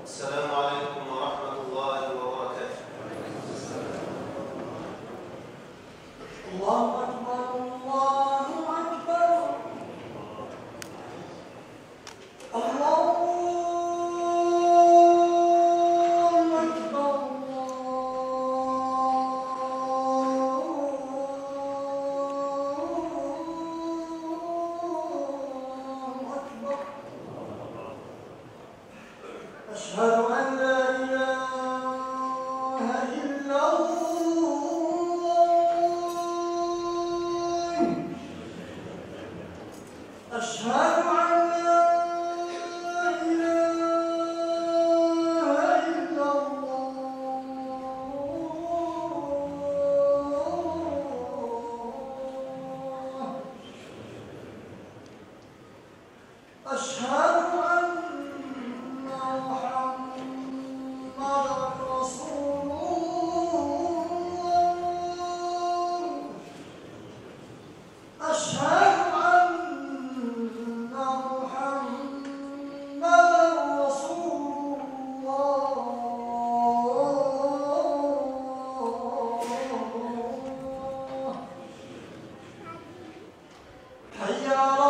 السلام عليكم ورحمة الله وبركاته. الله أكبر الله أكبر الله أكبر الله أكبر. أشهد أن لا إله إلا الله. أشهد أن لا إله إلا الله. أشهد أن محمدًا رسول الله. أشهد أن محمدًا رسول الله. حي على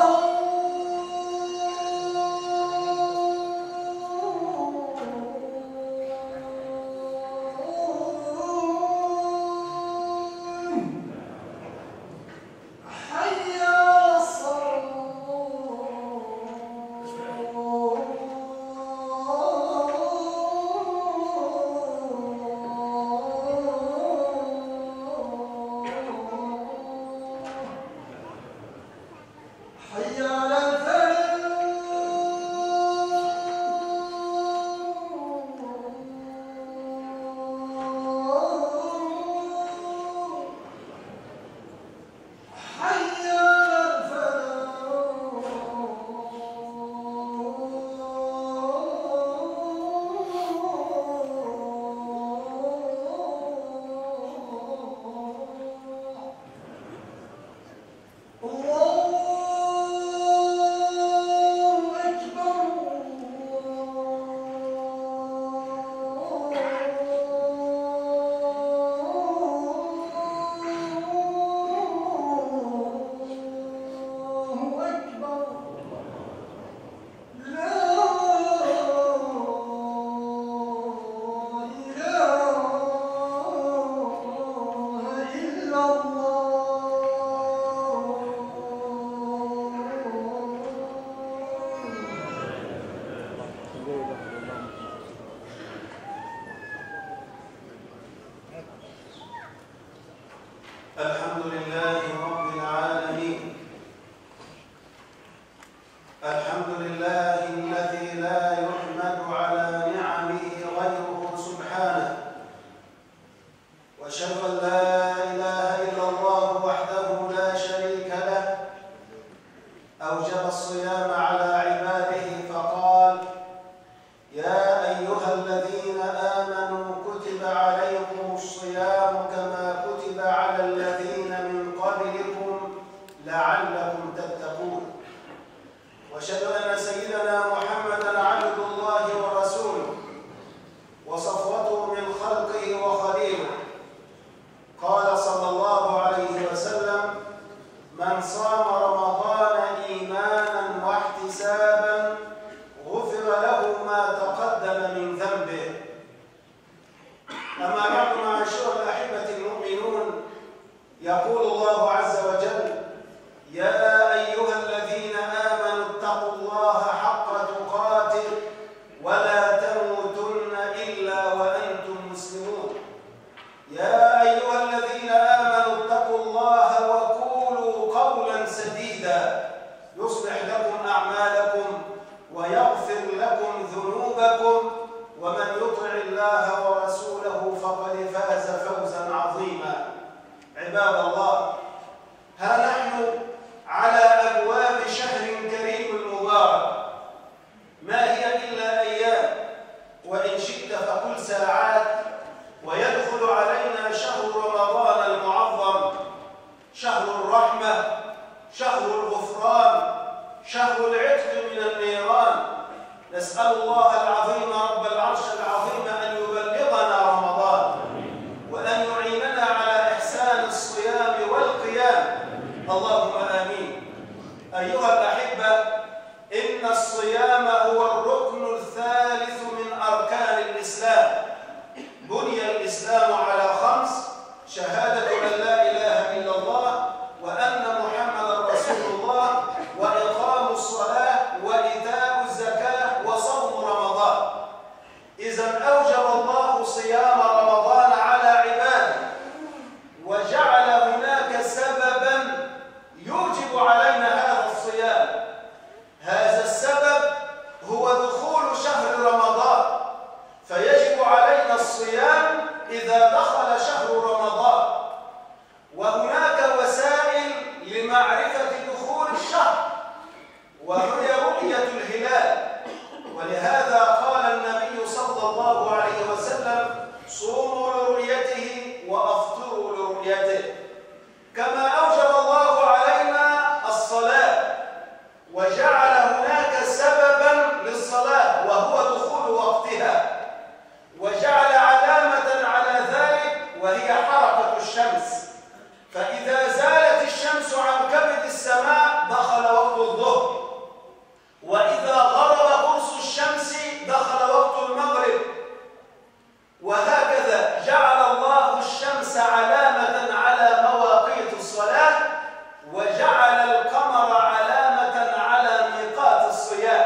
حي على الحمد لله رب العالمين. الحمد لله الذي لا يحمد على نعمه غيره سبحانه، وأشهد أن لا إله إلا الله وحده لا شريك له، أوجب الصيام على عباده فقال: يا أيها الذين آمنوا كتب عليكم الصيام كما كتب على الذين من قبلكم لعلكم تتقون. وأشهد أن سيدنا محمدًا عبد الله ورسوله وصفوته من خلقه وخليله. قال صلى الله عليه وسلم: من صام رمضان إيمانًا واحتسابًا غفر له ما تقدم من ذنبه. أما بعد، معاشر الأحبة المؤمنون، يقول الله عز وجل: يا أيها الذين آمنوا اتقوا الله حق تقاته ولا تموتن إلا وأنتم مسلمون. يا أيها الذين آمنوا اتقوا الله وقولوا قولا سديدا يصلح لكم أعمالكم ويغفر لكم ذنوبكم، ومن يطع الله ورسوله فقد فاز فوزا عظيما. عباد الله، ها نحن على أبواب شهر كريم مبارك، ما هي إلا أيام، وإن شئت فقل ساعات، ويدخل علينا شهر رمضان المعظم، شهر الرحمة، شهر الغفران، شهر العتق من النيران. نسأل الله العظيم رب الصيام هو الركن الثالث من أركان الإسلام. بني الإسلام على 5: شهادة أن لا إله إلا الله وأن محمدا رسول الله، وإقام الصلاة، وإيتاء الزكاة، وصوم رمضان. إذن أوجب الله صيام رمضان على عباده، وجعل هناك سببا يوجب علينا هذا الصيام. هذا السبب هو دخول شهر رمضان، فيجب علينا الصيام إذا دخل شهر رمضان. وهناك وسائل لمعرفة دخول الشهر، وهي رؤية الهلال. ولهذا قال النبي صلى الله عليه وسلم: صوموا لرؤيته وأفطروا لرؤيته. كما أوجب الله علينا الصلاة، وجعل هناك سببا للصلاة وهو دخول وقتها، وجعل علامة على ذلك وهي حركة الشمس. فإذا زالت الشمس عن كبد السماء دخل وقت الظهر، وإذا غرب قرص الشمس دخل وقت المغرب، وهكذا جعل الله الشمس علامة على مواقيت الصلاة، وجعل القمر علامة على ميقات الصيام.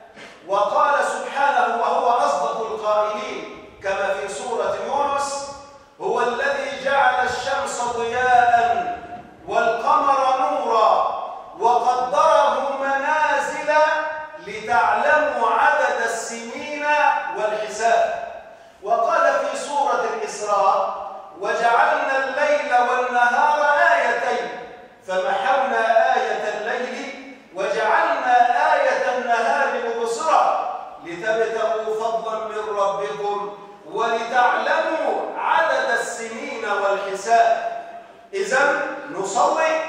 وقال سبحانه وهو أصدق القائلين كما في سورة يونس: هو الذي جعل الشمس ضياء والقمر نورا وقدره منازل لتعلموا عدد السنين والحساب. وقال في سورة الإسراء: وجعلنا الليل والنهار آيتين فمحونا آية الليل وجعلنا آية النهار مبصرة لتبتغوا فضلا من ربكم ولتعلموا عدد السنين والحساب. إذن نصلي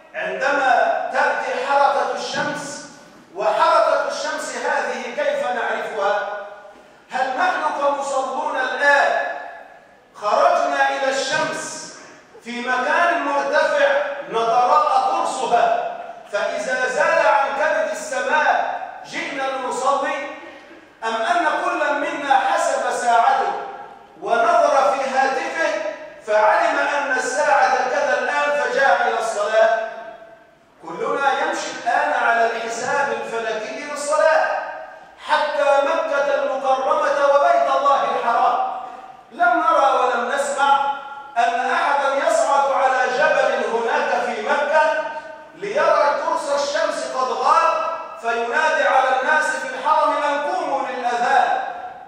عندما تأتي حركة الشمس. وحركة الشمس هذه كيف نعرفها؟ هل نحن كمصلون الآن خرجنا إلى الشمس في مكان مرتفع نتراءى قرصها، فإذا زال عن كبد السماء جئنا لنصلي، أم أن كل منا حسب ساعته ونظر في هاتفه فعلم أن الساعة كذا الآن فجاء إلى الصلاة؟ كلنا يمشي الآن على الحساب الفلكي للصلاة، حتى مكة المكرمة وبيت الله الحرام. لم نرى ولم نسمع أن أحدا يصعد على جبل هناك في مكة ليرى قرص الشمس قد غاب فينادي على الناس في الحرم أن قوموا للأذان.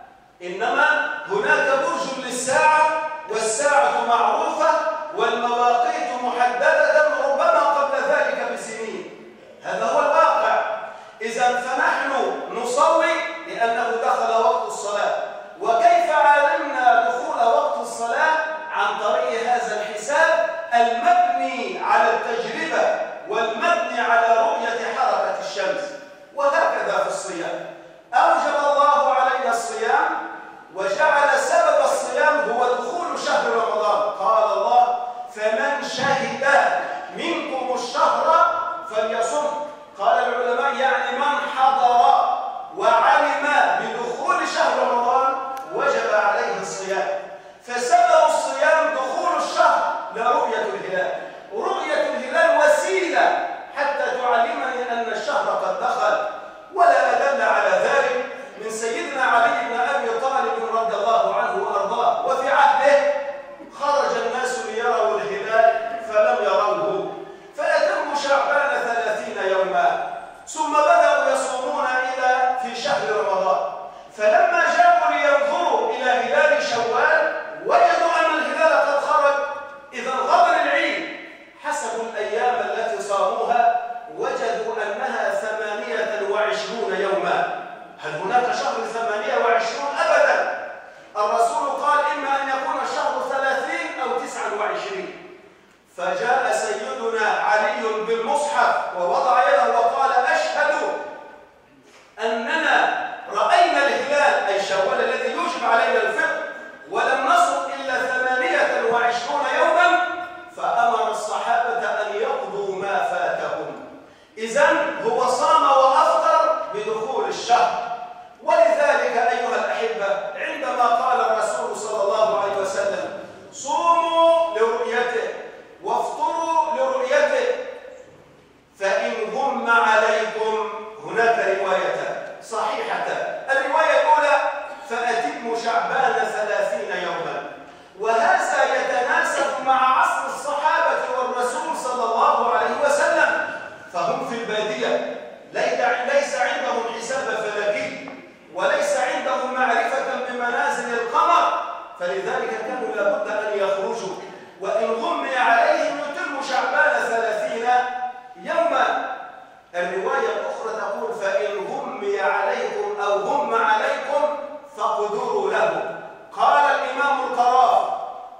إنما هناك برج للساعة، والساعة معروفة، والمواقيت محددة ربما قبل ذلك بسنين. هذا هو الواقع. إذن فنحن نصلي لأنه دخل وقت الصلاة. وكيف علمنا دخول وقت الصلاة؟ عن طريق هذا الحساب المبني على التجربة والمبني على رؤية حركة الشمس. وهكذا في الصيام أوجب الله علينا الصيام، وجعل سبب الصيام هو دخول شهر رمضان. قال الله: فمن شهد منكم الشهر فليصم. قال العلماء يعني من حضر وعلم بدخول شهر رمضان وجب عليه الصيام. فسبب الصيام دخول الشهر لا رؤية الهلال. رؤية الهلال وسيلة حتى تعلمني أن الشهر قد دخل. ولا أدل على ذلك من سيدنا علي بن أبي طالب رضي الله عنه وأرضاه، وفي عهده خرج الناس ليروا الهلال فلم يروه، فأتموا شعبان 30 يوما، ثم بدأوا يصومون إلى في شهر رمضان. فلما جاءوا لينظروا إلى هلال شوال وجدوا أن الهلال قد خرج. إذا غدا العيد حسبوا الأيام التي صاموها وجدوا أنها 28 يوما. هل هناك شهر 28؟ أبدا. الرسول قال: إما أن يكون الشهر 30 أو 29. فجاء سيدنا علي بالمصحف ووضع يده وقال: أشهد أننا رأينا الهلال أي شوال الذي يوجب علينا الفطر ولم نصل إلا 28 يوما. فأمر الصحابة أن يقضوا ما فاتهم. إذن هو صام وأفطر بدخول الشهر. ولذلك أيها الأحبة عندما قال الرسول صلى الله عليه وسلم صوموا لرؤيته وافطروا لرؤيته فإن غم عليكم، هناك روايتان صحيحتان. الرواية الأولى فأتموا شعبان 30 يوما، وهذا يتناسب مع عصر الصحابة والرسول صلى الله عليه وسلم، فهم في البادية ليس عندهم حساب فلكي وليس عندهم معرفة بمنازل القمر، فلذلك كانوا لابد أن يخرجوا، وإن غمي عليهم يتم شعبان 30 يوما. الرواية الأخرى تقول فإن غمي عليكم أو غم عليكم فاقدروا له. قال الإمام القرافي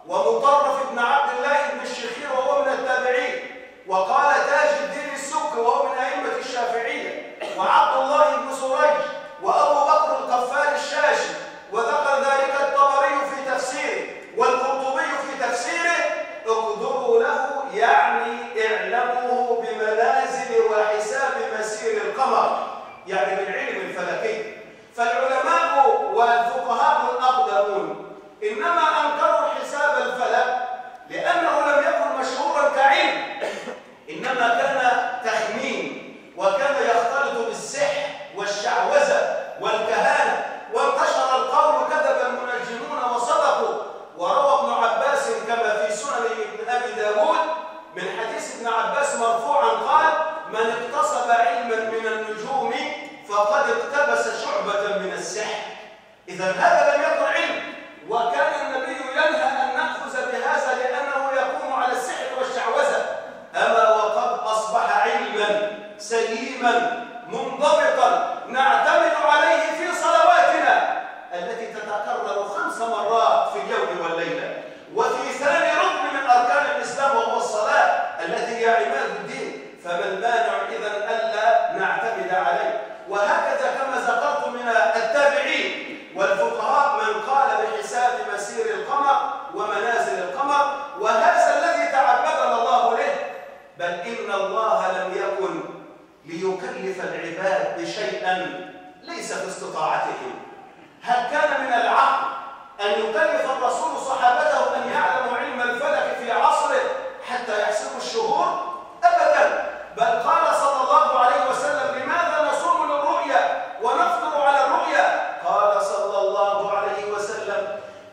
ومطرف بن عبد الله بن الشخير وهو من التابعين، وقال تاج الدين السبكي وهو من أئمة الشافعية، وعبد الله بن سريج وأبو بكر القفال الشاشي، وذكر ذلك الطبري في تفسيره والقرطبي في تفسيره. اقدروا له يعني اعلموا بمنازل وحساب مسير القمر، يعني بالعلم الفلكي. فالعلماء والفقهاء الأقدمون إنما أنكروا الحساب الفلك لأنه لم يكن مشهورا كعلم، إنما كان تخمين، وكان يختلط بالسحر والشعوذة والكهانة، وانتشر القول كذب المنجمون وصدقوا. وروى ابن عباس كما في سنن ابن أبي داود من حديث ابن عباس مرفوعا قال من اقتصب علما من النجوم فقد اقتبس شعبة من السحر. إذا هذا لم يكن علم، وكان النبي ينهى أن نأخذ بهذا لأنه يقوم على السحر والشعوذة. أما وقد أصبح علما سليما منضبطا نعتمد عليه في صلواتنا التي تتكرر 5 مرات في اليوم والليلة، وفي ثاني ركن من أركان الإسلام وهو الصلاة التي هي عماد الدين، فما المانع إذن ألا نعتمد عليه؟ وهكذا كما ذكرت من التابعين والفقهاء من قال بحساب مسير القمر ومنازل القمر، وهذا الذي تعبدنا الله له. بل إن الله لم يكن ليكلف العباد بشيئا ليس في استطاعتهم. هل كان من العقل أن يكلف الرسول صحابته أن يعلموا علم الفلك في عصره حتى يحسبوا الشهور؟ أبدا. بل قال صلى الله عليه وسلم لماذا نصوم للرؤيا ونفطر على الرؤيا؟ قال صلى الله عليه وسلم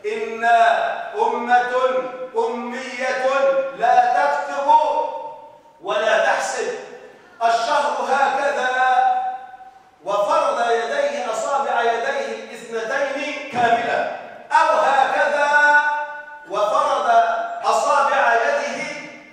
إنا أمة أمية لا تكتب ولا تحسب، الشهر هكذا، وفرض يديه أصابع يديه الاثنتين كاملة، أو هكذا وفرض أصابع يده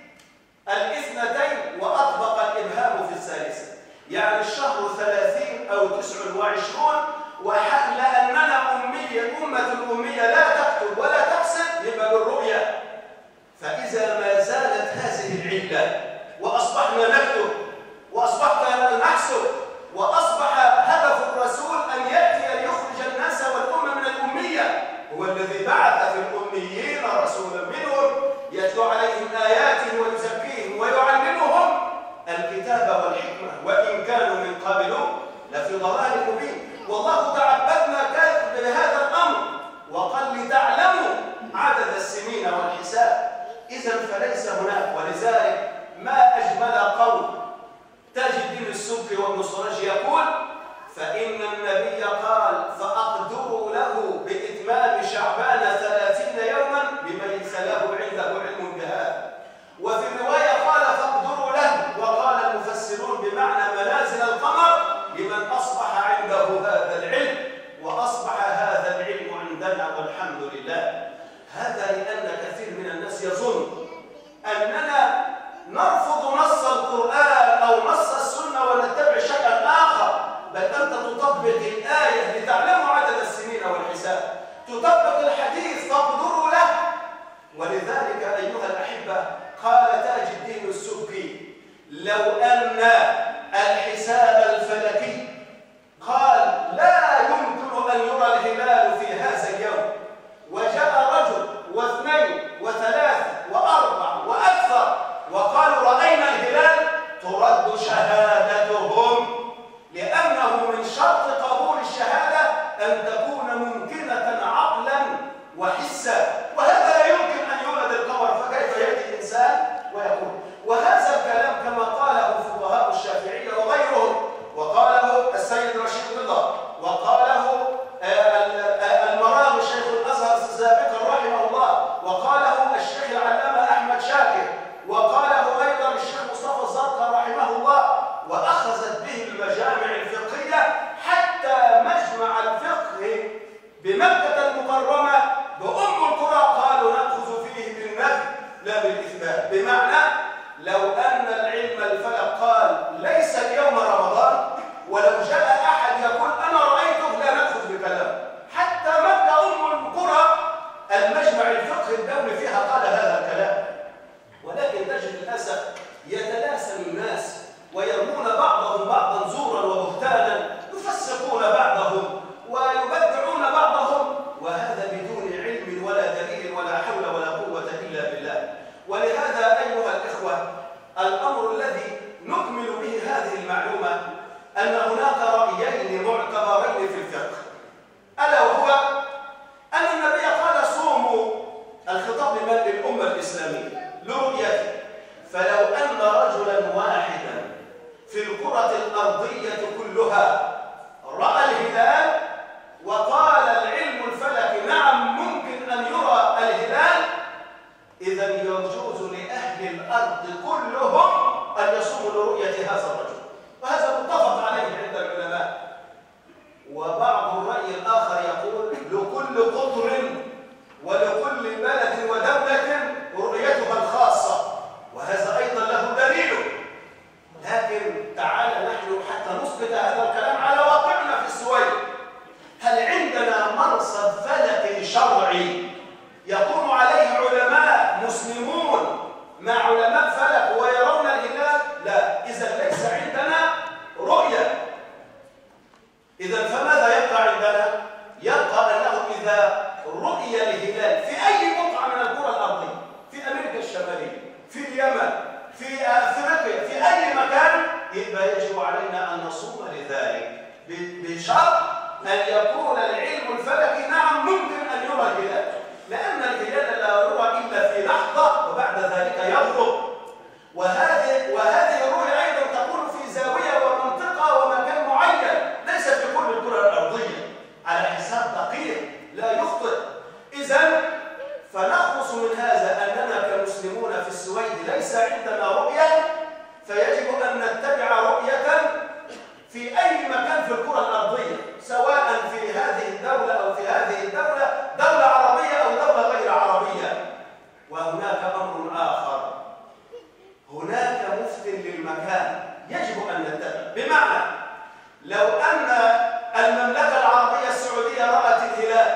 الاثنتين وأطبق الإبهام في الثالثة، يعني الشهر 30 أو 29. وحل أننا أمة الأمية لا تكتب ولا تحسب يبقى بالرؤيا. فإذا ما زالت هذه العلة وأصبحنا نكتب وأصبحنا نحسب وأصبح هدف الرسول أن يأتي ليخرج الناس والأمة من الأمية، هو الذي بعث في الأميين رسولا منهم يتلو عليهم آياته ويزكيهم ويعلمهم الكتاب والحكمة، وإن كانوا من قبل لفي ضلال مبين. والله تعبدنا بهذا الأمر وقال لتعلموا عدد السنين والحساب. إذا فليس هناك، ولذلك ما أجمل قول تاج الدين السبكي وابن سريج يقول فإن النبي قال فأقدروا له بإتمام شعبان 30 يوما بمن ليس له عنده علم بهذا. وفي الرواية قال فاقدروا له، وقال المفسرون بمعنى منازل القمر لمن أصبح عنده هذا العلم، وأصبح هذا العلم عندنا والحمد لله. هذا لأن كثير من الناس يظن أننا نرفض نص القرآن أو نص السنة ونتبع شيئا آخر، بل أنت تطبق الآية لتعلموا عدد السنين والحساب، تطبق الحديث فاقدروا له. ولذلك أيها الأحبة قال تاج الدين السبكي لو أن الحساب الفلكي قال لا يمكن أن يرى الهلال في هذا اليوم، وجاء رجل واثنين وثلاثة وأربع وأكثر وقالوا رأينا الهلال، ترد شهادتهم، لأنه من شرط وقاله المراغي شيخ الأزهر سابقا رحمه الله، وقاله الشيخ العلامة أحمد شاكر، وقاله أيضا الشيخ مصطفى الزرقاء رحمه الله، وأخذت به المجامع الفقهية حتى مجمع الفقه بمكة المكرمة بأم القرى قالوا نأخذ فيه بالنفي لا بالإثبات. بمعنى لو أن العلم الفلك قال ليس اليوم رمضان، ولو جاء أحد يقول أنا رأيته لا نأخذ بكلامه. حتى مكة أم القرى المجمع الفقهي الدولي فيها قال هذا الكلام. ولكن تجد للأسف يتلاسى الناس ويرمون بعضهم بعضا زورا وبهتانا، يفسقون بعضهم ويبدعون بعضهم، وهذا بدون علم ولا دليل ولا حول ولا قوة إلا بالله. ولهذا أيها الإخوة، الأمر الذي نكمل به هذه المعلومة أن هناك رأيين معتبرين في الفقه، ألا وهو أن النبي قال صوموا، الخطاب للأمة الإسلامية لرؤيته، فلو أن رجلا واحدا في الكرة الأرضية كلها رأى الهلال وقال العلم الفلكي نعم ممكن أن يرى الهلال، إذا يجوز لأهل الأرض كلهم أن يصوموا لرؤية هذا الرجل، وهذا متفق عليه عند العلماء. وبعض الرأي الآخر يقول لكل قطر ولكل بلد ودولة رؤيتها الخاصة، وهذا أيضا له دليل. لكن تعال نحن حتى نثبت هذا الكلام على واقعنا في السويد. هل عندنا مرصد فلكي شرعي يقوم عليه علماء مسلمون مع علماء فلك ويرون الهلال؟ لا. إذا ليس عندنا رؤية. إذا فماذا يبقى عندنا؟ يبقى أنه إذا رؤي الهلال في أي بقعة من الكرة الأرضية، في أمريكا الشمالية، في اليمن، في أفريقيا، في أي مكان، يبقى يجب علينا أن نصوم لذلك بشرط أن يكون العلم الفلكي نعم ممكن أن يرى الهلال، لأن الهلال لا يرى إلا في لحظة وبعد ذلك يغرب. وهذه الرؤية أيضا تكون في زاوية ومنطقة ومكان معين، ليس في كل الكرة الأرضية، على حساب دقيق لا يخطئ. إذن فنخلص من هذا أننا كمسلمون في السويد ليس عندنا رؤية، فيجب أن نتبع رؤية في أي مكان في الكرة الأرضية، سواء في هذه الدولة أو في هذه الدولة، دولة عربية أو دولة غير عربية. وهناك أمر آخر، هناك مفتٍ للمكان يجب أن نتبع. بمعنى لو أن المملكة العربية السعودية رأت الهلال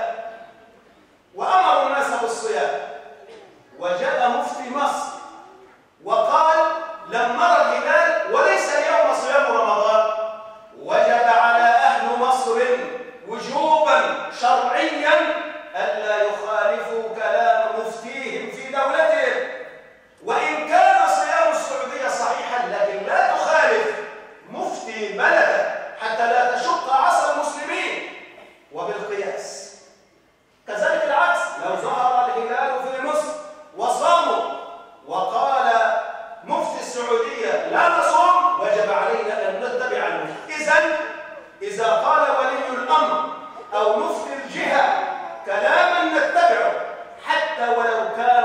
وأمروا الناس بالصيام، وجاء مفتي مصر وقال لم نرى الهلال وليس اليوم صيام رمضان، وجب على أهل مصر وجوبا شرعيا ألا يخالفوا كلام مفتيهم في دولتهم، وإن كان صيام السعودية صحيحا لكن لا تخالف مفتي بلدك حتى لا تشق عصا المسلمين. وبالقياس كذلك العكس، لو ظهر الهلال في مصر وصاموا وقال مفتي السعودية لا نصوم، وجب علينا أن نتبع المفتي. إذا قال ولي الأمر أو مفتي الجهة كلاما نتبعه حتى ولو كان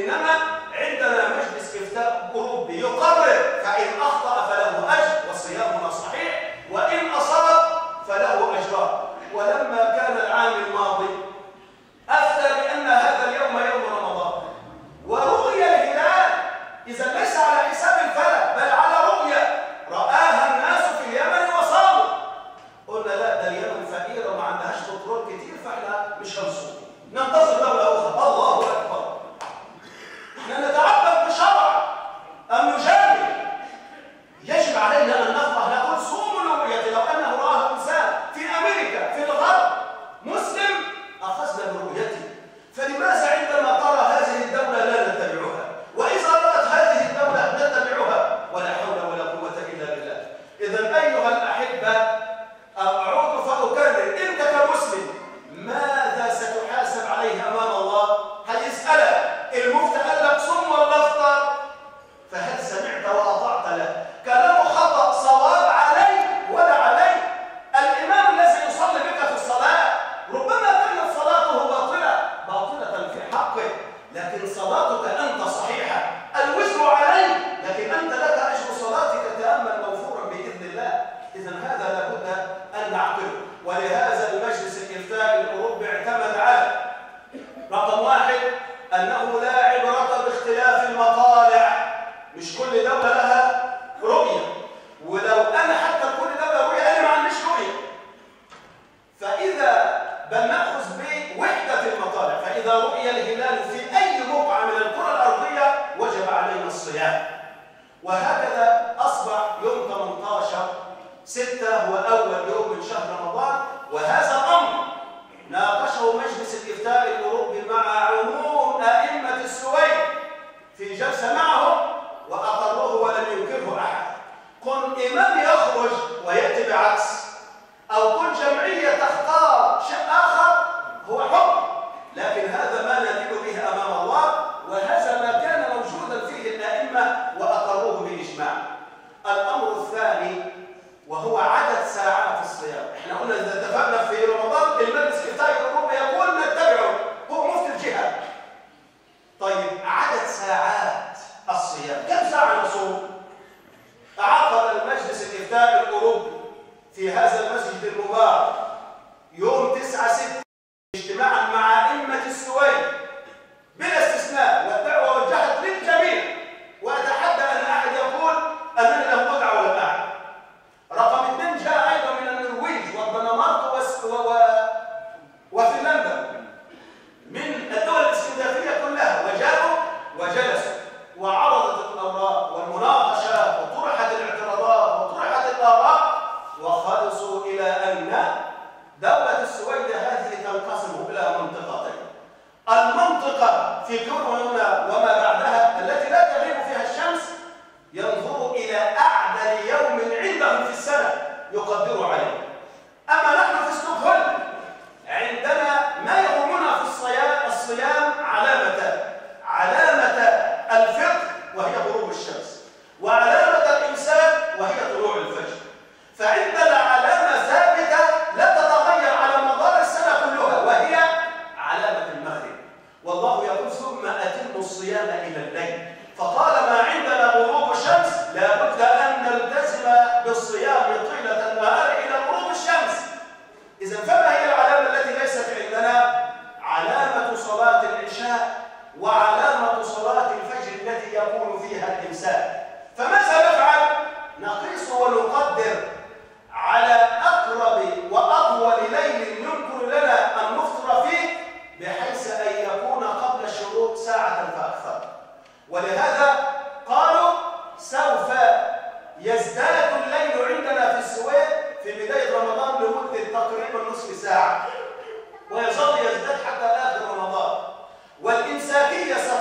إنما عندنا مجلس إفتاء أوروبي يقرر، فإن أخطأ فله أجر وصيامنا صحيح، وإن أصاب فله أجران. ولما كان العام الماضي أفتى بأن هذا اليوم يوم رمضان ورؤي الهلال، إذا ليس على حساب الفلك بل على رؤية رآها الناس في اليمن وصاموا. قلنا لا، ده اليمن فقيرة وما عندهاش بترول كتير، فاحنا مش هنصوم، ننتظر دولة أخرى. الله أكبر، احنا نتعبد بشرع أم نجامل؟ يجب علينا أن نفرح، نقول صوموا لرؤيته. لو أنه رآه إنسان في أمريكا في الغرب مسلم أخذنا برؤيته، فلماذا عندما ترى هذه الدولة لا نتبعها، وإذا رأت هذه الدولة نتبعها؟ ولا حول ولا قوة إلا بالله. إذا أيها الأحبة، أعود فأكرر، أنت كمسلم ماذا ستحاسب عليه أمام الله؟ هيسألك المفتي قال لك صم ولا افطر، فهل سمعت وأطعت له؟ كلامه خطأ صواب عليه ولا عليه؟ الإمام الذي يصلي بك في الصلاة ربما كانت صلاته باطلة في حقه، لكن صلاتك أنت صحيحة، الوزر عليه، لكن أنت لك أجر صلاتك تأمل موفورا بإذن الله. إذا هذا لابد أن نعقله. ولهذا المجلس الإفتاء الأوروبي اعتمد على رقم واحد أنه لا عبرة باختلاف المطالع، مش كل دولة لها رؤية، ولو أنا حتى كل دولة رؤية أنا ما عنديش رؤية، فإذا بل نأخذ بوحدة المطالع، فإذا رؤي الهلال في أي بقعة من الكرة الأرضية وجب علينا الصيام. وهكذا أصبح يوم 18/6 هو أول يوم من شهر رمضان، وهذا الأمر ناقشه مجلس الإفتاء الأوروبي مع عموم أئمة السويد في جلسة معهم وأقروه ولم ينكره أحد. كن إمام يخرج ويأتي بعكس، أو كن جمعية تختار شيء آخر، هو حكم، لكن هذا ما ندين به أمام الله، وهذا ما كان موجودا فيه الأئمة وأقروه بالإجماع. الأمر الثاني وهو عدد ساعات الصيام. احنا قلنا إذا اتفقنا في رمضان المجلس الإفتاء الأوروبي يقول نتبعه، هو مفتي الجهة. طيب عدد ساعات الصيام كم ساعة نصوم؟ عقد المجلس الإفتاء الأوروبي في هذا المسجد المبارك يوم 9/6 اجتماعا مع أئمة السويد بلا استثناء، والدعوة وجهت للجميع، وأتحدى أن أحد يقول أنني لم أدع ولم أعد. رقم 2 جاء أيضا من النرويج والدنمارك وفنلندا، من الدول الاسكندنافية كلها، وجاءوا وجلسوا وعرضت الأوراق والمناقشة وطرحت الاعتراضات وطرحت الآراء، وخلصوا إلى أن دولة السويد هذه تنقسم إلى منطقتين. المنطقة في كورونا وما بعدها التي لا تغيب فيها الشمس ينظر إلى أعدل يوم عندهم في السنة يقدروا عليه. أما نحن في ستوكهولم عندنا ما يهمنا في الصيام علامة الفطر وهي غروب الشمس، وعلامة الإمساك وهي طلوع الفجر. فعندنا علامة ثابتة لا تتغير على مدار السنة كلها، وهي علامة المغرب. والله يقول ثم أتموا الصيام إلى الليل. فطالما عندنا غروب الشمس لابد أن نلتزم بالصيام طيلة النهار إلى غروب الشمس. إذا فما هي العلامة التي ليست عندنا؟ علامة صلاة العشاء وعلامة صلاة الفجر التي يكون فيها الإمساك. فماذا نفعل؟ نقيس ونقدر على أقرب وأطول ليل يمكن لنا أن نفطر فيه، بحيث أن يكون قبل الشروق ساعة فأكثر. ولهذا قالوا سوف يزداد الليل عندنا في السويد في بداية رمضان لمدة تقريبا نصف ساعة، ويظل يزداد حتى آخر رمضان. والإمساكية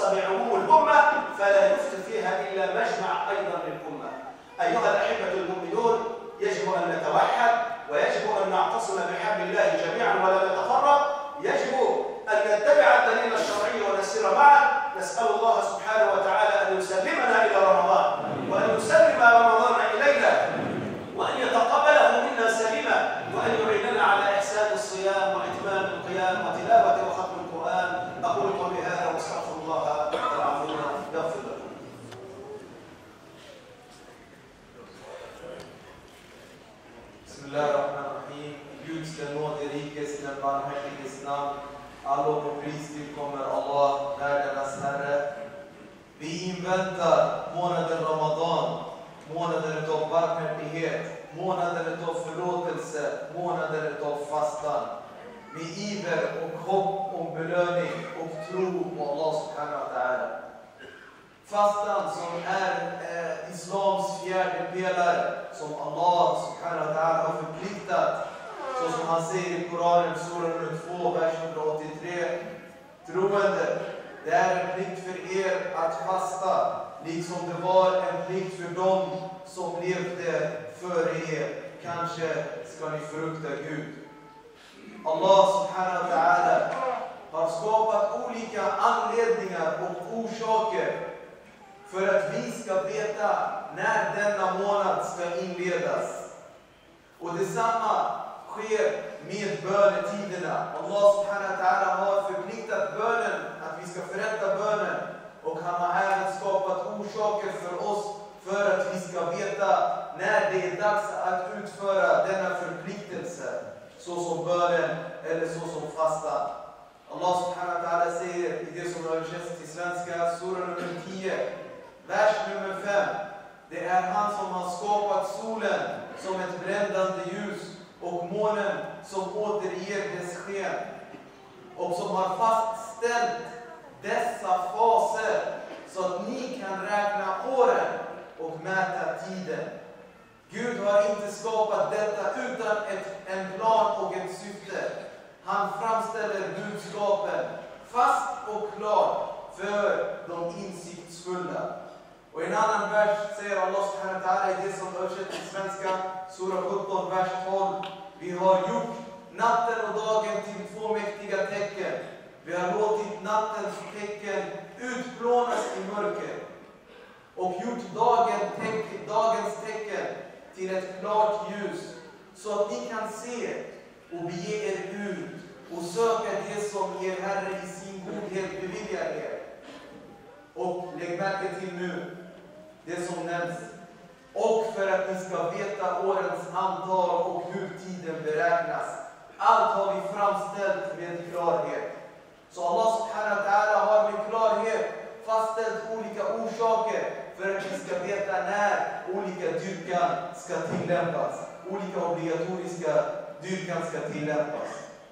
بعموم الأمة فلا يفتي فيها إلا مجمع أيضا للأمة. أيها الأحبة المؤمنون، يجب أن نتوحد ويجب أن نعتصم بحبل الله جميعا ولا نتفرق. يجب أن نتبع الدليل الشرعي ونسير معه. نسأل الله سبحانه وتعالى أن يسلمنا إلى رمضان وأن يسلم رمضان إلينا وأن يتقبله منا سليما وأن يعيننا على إحسان الصيام وإتمام القيام وتلاوة وختم القرآن. أقول قولي هذا واستغفر الله العظيم يغفر لكم. Bismillahirrahmanirrahim. Gud ska nåde rikes i den barmhärtiges namn. All lov och pris tillkommer Allah, världarnas Herre. Vi inväntar månaden Ramadan, månaden av barmhärtighet, månaden av förlåtelse, månaden av fastan. Med iver och hopp om belöning och tro på Allah subhanahu wa ta'ala. Fastan som är islams fjärde pelare som Allah subhanahu wa ta'ala har förpliktat. Så som han säger i Koranen, sura nummer 2, vers 183. Troende, det är en plikt för er att fasta, liksom det var en plikt för dem som levde före er. Kanske ska ni frukta Gud. Allah subhanahu wa ta'ala har skapat olika anledningar och orsaker för att vi ska veta när denna månad ska inledas. Och detsamma sker med bönetiderna. Allah subhanahu wa ta'ala har förpliktat bönen, att vi ska förrätta bönen. Och han har även skapat orsaker för oss för att vi ska veta när det är dags att utföra denna förpliktelse. Så som bönen eller så som fastan. Allah subhanahu wa ta'ala säger i det som översätts till svenska, sura nummer 10, vers nummer 5. Det är han som har skapat solen som ett brändande ljus och månen som återger dess sken. Och som har fastställt dessa faser så att ni kan räkna åren och mäta tiden. Gud har inte skapat detta utan en plan och ett syfte. Han framställer budskapen fast och klart för de insiktsfulla. Och i en annan vers säger Allah subhanahu wa ta'ala i det som översätts till svenska, sura 17, vers 12. Vi har gjort natten och dagen till två mäktiga tecken. Vi har låtit nattens tecken utplånas i mörker. Och gjort dagens tecken till ett klart ljus. Så att ni kan se och bege er ut och söka det som er Herre i sin godhet beviljar er. Och lägg märke till nu det som nämns. Och för att ni ska veta årens antal och hur tiden beräknas. Allt har vi framställt med klarhet. Så Allah subhanahu wa ta'ala har med klarhet fastställt olika orsaker för att vi ska veta när olika dyrkan ska tillämpas. Olika obligatoriska dyrkan ska tillämpas.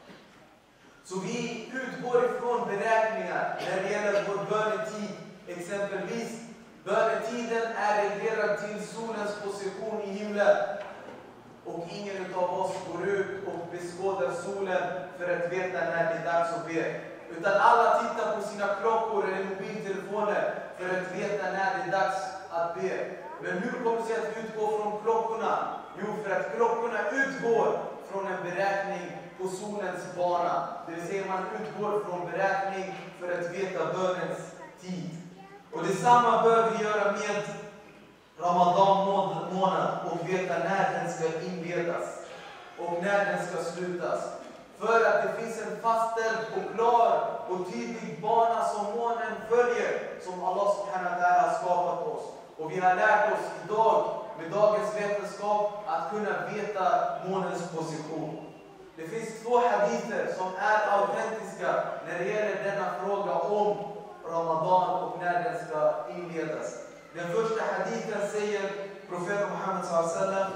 Så vi utgår ifrån beräkningar när det gäller vår bönetid. Exempelvis, bönetiden är reglerad till solens position i himlen. Och ingen av oss går ut och beskådar solen för att veta när det är dags att be. Utan alla tittar på sina klockor eller mobiltelefoner för att veta när det är dags att be. Men hur kommer det sig att vi utgår från klockorna? Jo, för att klockorna utgår från en beräkning på solens bana. Det vill säga man utgår från beräkning för att veta bönens tid. Och detsamma bör vi göra med Ramadan månad och veta när den ska inledas och när den ska slutas. För att det finns en fastställd och klar och tydlig bana som månen följer, som Allah subhanahu wa ta'ala har skapat oss. Och vi har lärt oss idag med dagens vetenskap att kunna veta månens position. Det finns två hadither som är autentiska när det gäller denna fråga om Ramadan och när den ska inledas. Den första hadithen säger profeten Muhammed sallallahu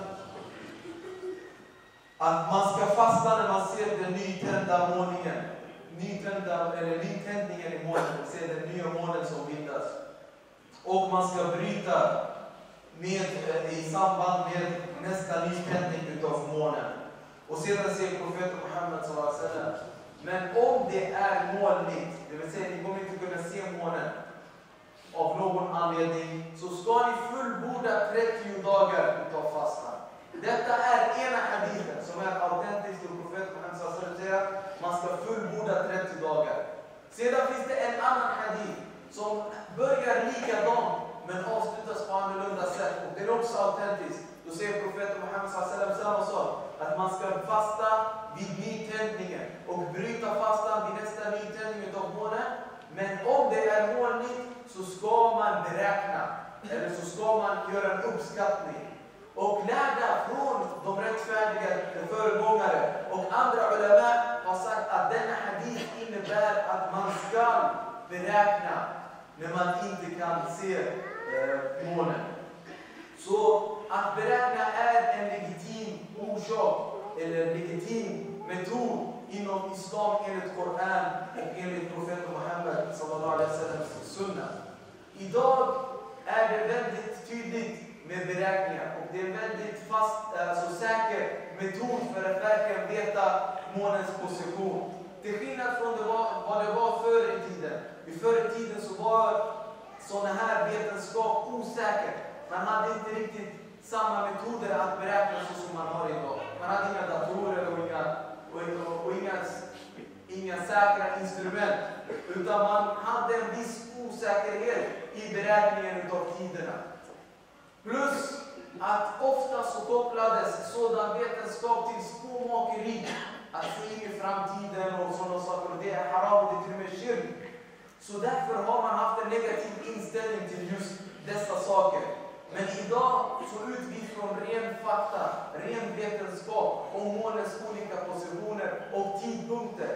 att man ska fasta när man ser den nytända måningen. Nytändningen i månen, det ser den nya månen som bildas. Och man ska bryta i samband med nästa nytändning utav månen. Och sedan säger profeten Muhammed sallallahu alaihi wasallam: men om det är molnigt, det vill säga ni kommer inte kunna se månen, av någon anledning, så ska ni fullborda 30 dagar utav fastan. Detta är ena hadithen som är autentisk till profeten Muhammed säger man ska fullborda 30 dagar. Sedan finns det en annan hadith som börjar likadant men avslutas på annorlunda sätt. Och det är också autentiskt. Då säger profeten Muhammed samma sak. Att man ska fasta vid nytändningen och bryta fastan vid nästa nytändning av månen. Men om det är molnigt så ska man beräkna. Eller så ska man göra en uppskattning. Och lärda från de rättfärdiga föregångare och andra ulama har sagt att denna hadith innebär att man ska beräkna när man inte kan se månen. Så att beräkna är en legitim orsak eller legitim metod inom islam enligt Koran och enligt profeten Muhammed sallallahu alaihi wasallam sunna. Idag är det väldigt tydligt med beräkningar och det är väldigt alltså säker metod för att verkligen veta månens position. Till skillnad från vad det var förr i tiden. I förr i tiden så var sådana här vetenskap osäker. Man hade inte riktigt samma metoder att beräkna så som man har idag. Man hade inga datorer och inga säkra instrument. Utan man hade en viss osäkerhet i beräkningen av tiderna. Plus att ofta så kopplades sådan vetenskap till skomakeri. Att se in i framtiden och sådana saker. Och det är haram och det är till och med kyrk. Så därför har man haft en negativ inställning till just dessa saker. Men idag så utgår vi från ren fakta, ren vetenskap om månens olika positioner och tidpunkter.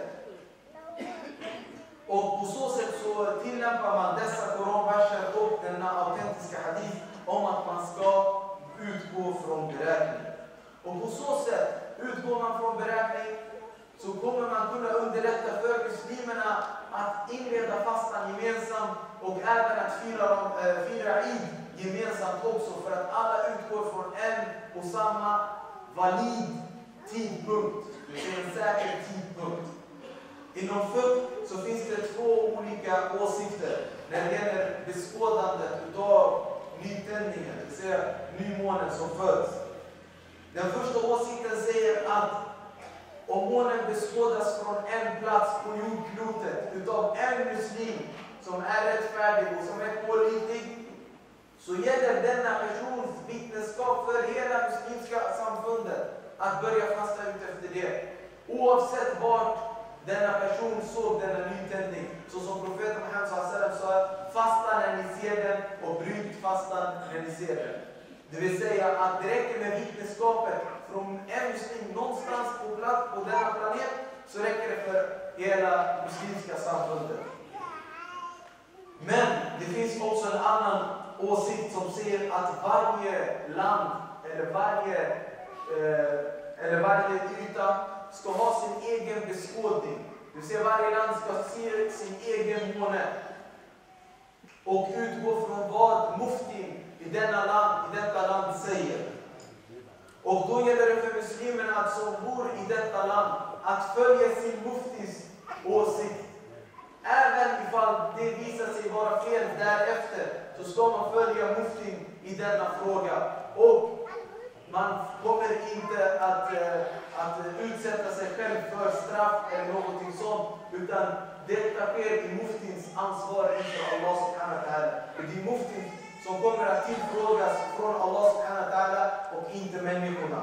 Och på så sätt så tillämpar man dessa koranverser och denna autentiska hadith om att man ska utgå från beräkning. Och på så sätt utgår man från beräkning så kommer man kunna underlätta för muslimerna att inleda fastan gemensamt och även att fira Eid gemensamt också för att alla utgår från en och samma valid tidpunkt. Det är en säker tidpunkt. Inom fiqh så finns det två olika åsikter när det gäller beskådandet utav nytändningen, det vill säga nymånen som föds. Den första åsikten säger att om månen beskådas från en plats på jordklotet utav en muslim som är rättfärdig och som är pålitlig, så gäller denna persons vittneskap för hela muslimska samfundet att börja fasta ut efter det. Oavsett vart denna person såg denna nytändning. Så som profeten Muhammed sa, fasta när ni ser den och bryt fastan när ni ser den. Det vill säga att det räcker med vittneskapet från en muslim någonstans på plats på denna planet, så räcker det för hela muslimska samfundet. Men det finns också en annan åsikt som säger att varje land eller varje yta ska ha sin egen beskådning. Det vill säga varje land ska se sin egen måne och utgå från vad muftin i detta land säger. Och då gäller det för muslimerna som bor i detta land att följa sin muftis åsikt. Även ifall det visar sig vara fel därefter så ska man följa muftin i denna fråga. Och man kommer inte att utsätta sig själv för straff eller någonting sånt, utan detta sker i muftins ansvar inför Allah subhanahu wa ta'ala. Och det är muftin som kommer att tillfrågas från Allah subhanahu wa ta'ala och inte människorna.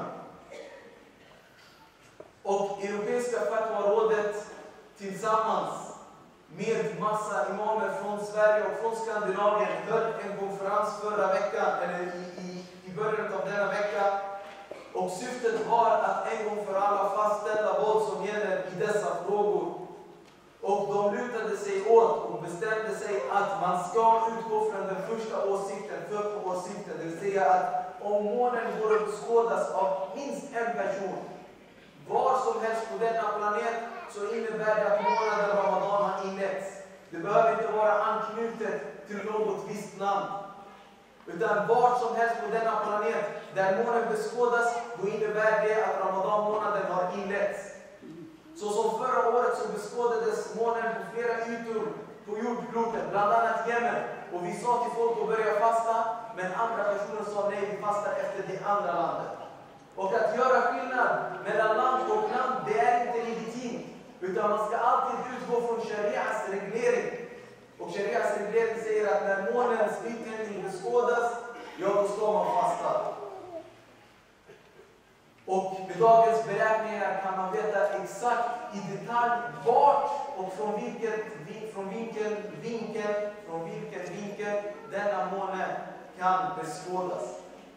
Och Europeiska fatwa-rådet tillsammans med massa imamer från Sverige och från Skandinavien höll en konferens förra veckan, eller i början av denna vecka. Och syftet var att en gång för alla fastställa vad som gäller i dessa frågor. Och de lutade sig åt och bestämde sig att man ska utgå från den första åsikten, åsikten. Det vill säga att om månen går att beskådas av minst en person, var som helst på denna planet, så innebär det att månaden Ramadan har inletts. Det behöver inte vara anknutet till något visst land. Utan var som helst på denna planet där månen beskådas, då innebär det att Ramadan-månaden har inletts. Så som förra året så beskådades månen på flera ytor på jordklotet, bland annat Yemen. Och vi sa till folk att börja fasta, men andra personer sa nej, vi fastar efter det andra landet. Och att göra skillnad mellan land och land, det är inte legitimt. Utan man ska alltid utgå från Sharias reglering. Och Sharias reglering säger att när månens ytterlighet beskådas, ja då ska man fasta. Och med dagens beräkningar kan man veta exakt i detalj vart och från vilken vinkel denna måne kan beskådas.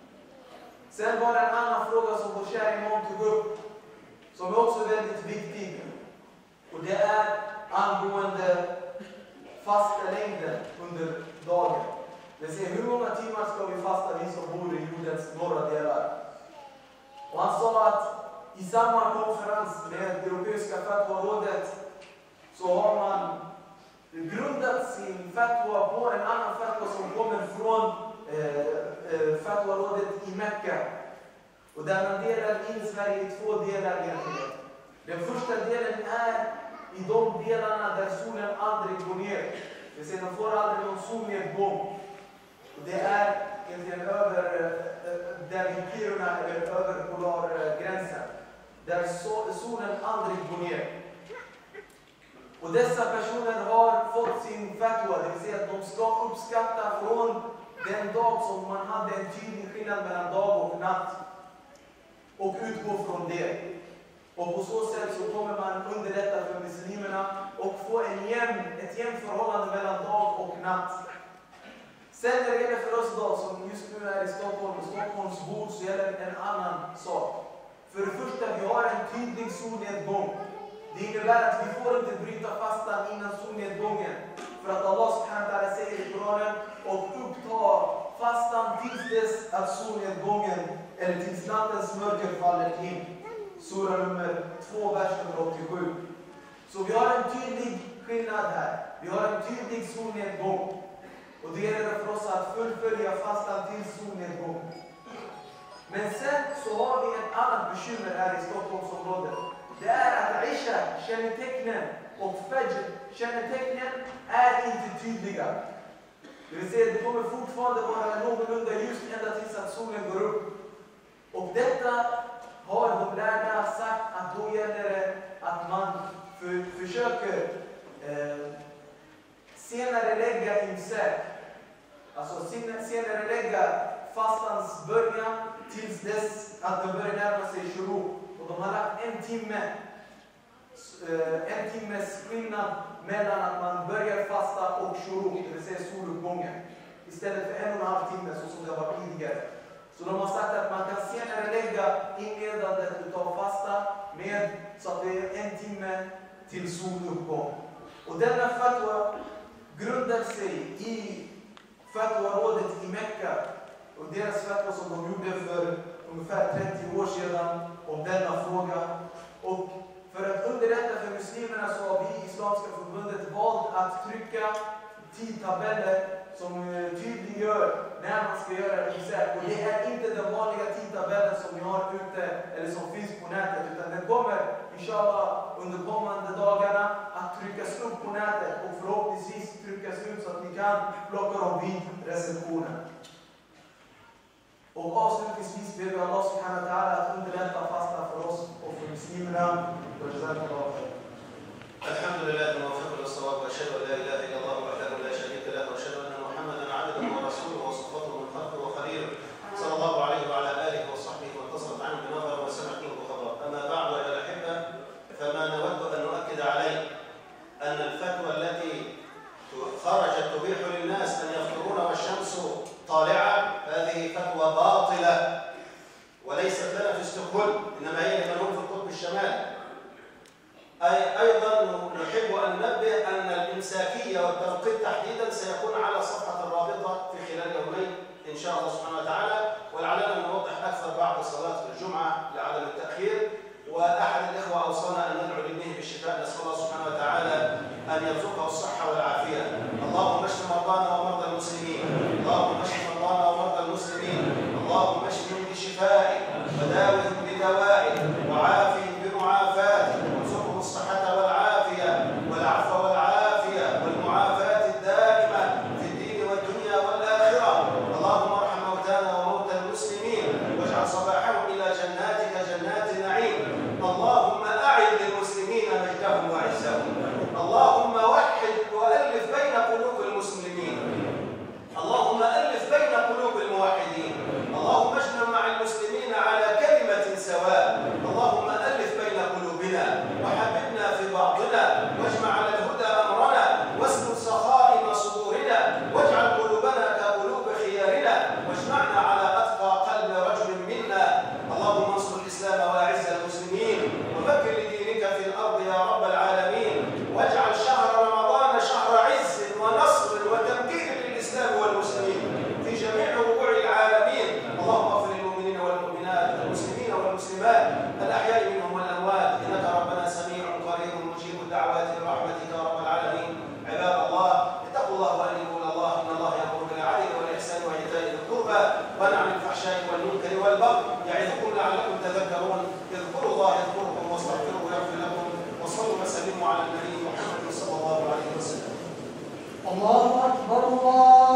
Sen var det en annan fråga som vår kära imam tog upp, som är också väldigt viktig. Och det är angående fasta längden under dagen. Det vill säga, hur många timmar ska vi fasta, vi som bor i jordens norra delar? Och han sa att i samma konferens med Europeiska fatwa-rådet så har man grundat sin fatwa på en annan fatwa som kommer från fatwa-rådet i Mekka. Och där man delar in Sverige i två delar egentligen. Den första delen är i de delarna där solen aldrig går ner. Det vill säga, de får aldrig någon solnedgång. Och det är egentligen över där vid Kiruna eller över polargränsen. Där solen aldrig går ner. Och dessa personer har fått sin fatwa, det vill säga att de ska uppskatta från den dag som man hade en tydlig skillnad mellan dag och natt. Och utgå från det. Och på så sätt så kommer man underlätta för muslimerna och få ett jämnt förhållande mellan dag och natt. Sen när det gäller för oss då, som just nu är i Stockholm och Stockholms bord, så gäller en annan sak. För det första, vi har en tydlig solnedgång. Det innebär att vi får inte bryta fastan innan solnedgången. För att Allah subhanahu wa ta'ala säger i Koranen, och uppta fastan tills dess att solnedgången, eller tills nattens mörker faller in. Sura nummer 2, vers nummer 87. Så vi har en tydlig skillnad här. Vi har en tydlig solnedgång. Och det gäller för oss att fullfölja fastan till solnedgång. Men sen så har vi ett annat bekymmer här i Stockholmsområdet. Det är att Isha, kännetecknen, och Fajr, kännetecknen är inte tydliga. Det vill säga, det kommer fortfarande vara någorlunda just ända tills att solen går upp. Och detta har de lärda sagt att då gäller det att man försöker senare lägga imsak. Alltså senare lägga fastans början tills dess att den börjar närma sig shuruk. Och de har lagt en timmes skillnad mellan att man börjar fasta och shuruk, det vill säga soluppgången. Istället för 1,5 timme så som det var tidigare. Så de har sagt att man kan senare lägga inledandet utav fasta med så att det är 1 timme till soluppgång. Och denna fatwa grundar sig i fatwa-rådet i Mekka och deras fatwa som de gjorde för ungefär 30 år sedan om denna fråga. Och för att underlätta för muslimerna så har vi i Islamiska förbundet valt att trycka tidtabeller som tydliggör när man ska göra imsak. Och det är inte den vanliga tidtabellen som ni har ute eller som finns på nätet, utan den kommer inshallah under kommande dagarna att tryckas upp på nätet och förhoppningsvis tryckas ut så att ni kan plocka dem vid receptionen. Och avslutningsvis ber vi Allah subhanahu wa ta'ala att underlätta fasta för oss och för muslimerna. Alhamdulillah, muwaffiq lis-sawab, wa ashhadu an la ilaha illa Allah wahdahu la sharika lahu, wa ashhadu anna Muhammadan 'abduhu wa rasuluhu wa safwatuhu min khalqihi wa khaliluhu sallallahu alayhi wa ala alihi wa sahbihi wa tasaddaq anhu bi nadhar wa sam'atin wa khabar. Amma ba'du ya al-ahibba, fama nawaddu an nu'akkid alayhi anna al-fatwa allati kharajat tubihu lin-nas an yafṭiruna wash-shamsu طالعة، هذه فتوى باطلة وليست لنا في ستوكهولم، إنما هي لمن هم في القطب الشمالي. أيضا نحب أن ننبه أن الإمساكية والتوقيت لعلكم تذكرون. اذكروا الله يذكركم واستغفروه يغفر لكم، وصلوا وسلموا على النبي محمد صلى الله عليه وسلم. الله أكبر الله